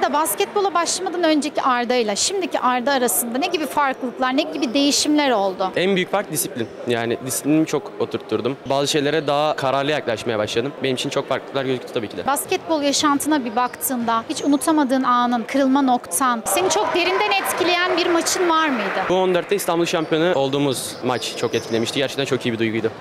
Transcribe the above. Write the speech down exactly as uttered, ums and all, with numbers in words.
Arda, basketbola başlamadan önceki Arda ile şimdiki Arda arasında ne gibi farklılıklar, ne gibi değişimler oldu? En büyük fark disiplin. Yani disiplinimi çok oturtturdum. Bazı şeylere daha kararlı yaklaşmaya başladım. Benim için çok farklılıklar gözüktü tabii ki de. Basketbol yaşantına bir baktığında hiç unutamadığın anın, kırılma noktan, seni çok derinden etkileyen bir maçın var mıydı? Bu on dörtte İstanbul şampiyonu olduğumuz maç çok etkilemişti. Gerçekten çok iyi bir duyguydu.